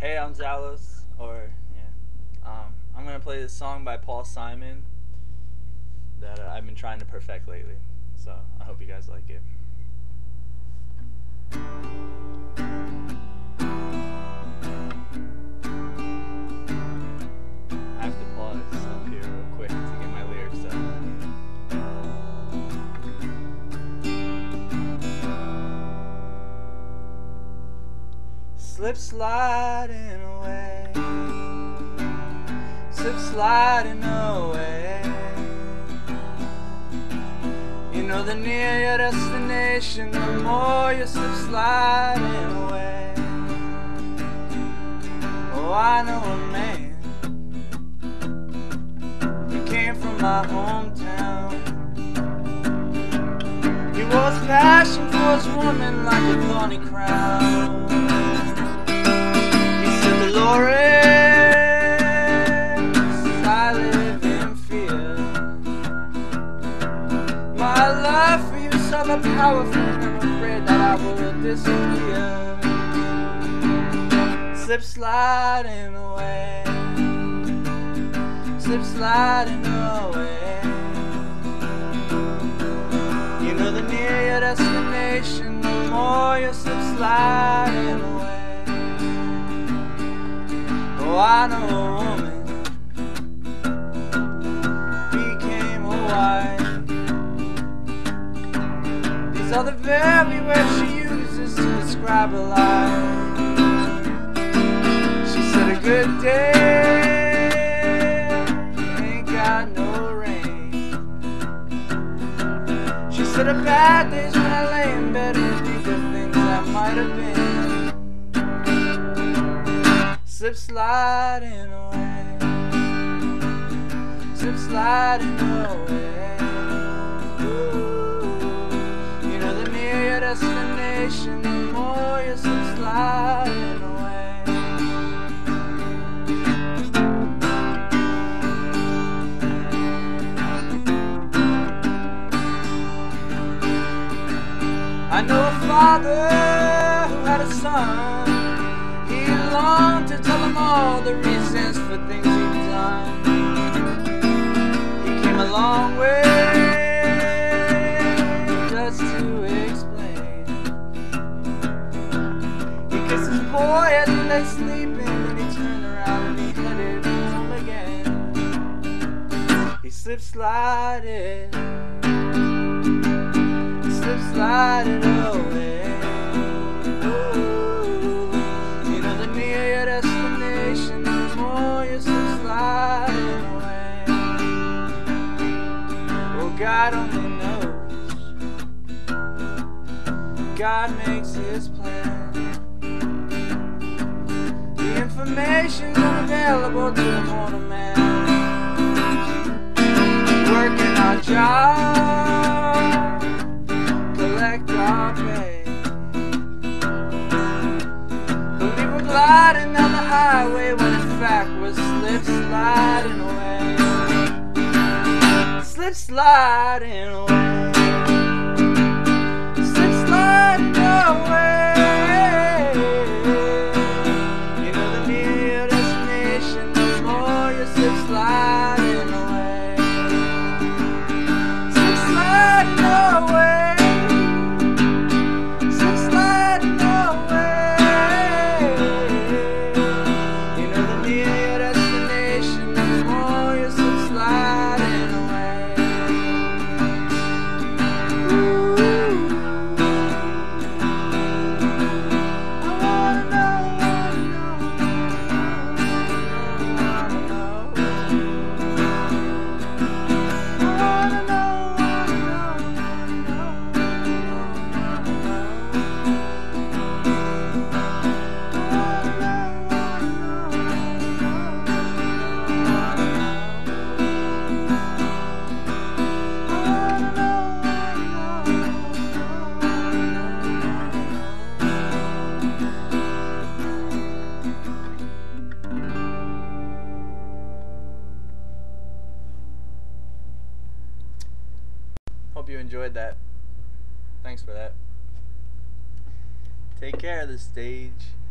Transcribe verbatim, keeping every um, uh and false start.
Hey, I'm Xalos, or yeah. Um, I'm gonna play this song by Paul Simon that uh, I've been trying to perfect lately. So I hope you guys like it. I have to pause up here real quick to get my lyrics up. Slip sliding away, slip sliding away. You know the nearer your destination, the more you slip sliding away. Oh, I know a man, he came from my hometown. He wore his passion for his woman like a thorny crown. Dolores, I live in fear. My love for you is so powerful, I'm afraid that I will disappear. Slip sliding away, slip sliding away. You know the nearer your destination, the more you slip sliding away. Oh, I know a woman became a wife. These are the very words she uses to describe her life. She said a good day ain't got no rain. She said a bad day's when I lay in bed and think of things that might have been. Slip sliding away, slip sliding away. Ooh. You know the nearer your destination, the more you slip sliding away. I know a father who had a son. He longed to tell him all the reasons for things he'd done. He came a long way just to explain. He kissed his boy as he lay sleeping, and he turned around and he headed home again. He slip slided, slip slided away. God only knows. God makes his plan. The information's unavailable to the mortal man. Working our job, collect our pay. Believe we're gliding down the highway when in fact we're slip sliding away. Slip sliding away, slip sliding away. You know the nearer your destination, the more you slip sliding away. Slip sliding away, slip sliding away. You know the nearer your destination, the more you slip sliding away. Hope you enjoyed that. Thanks for that. Take care of the stage.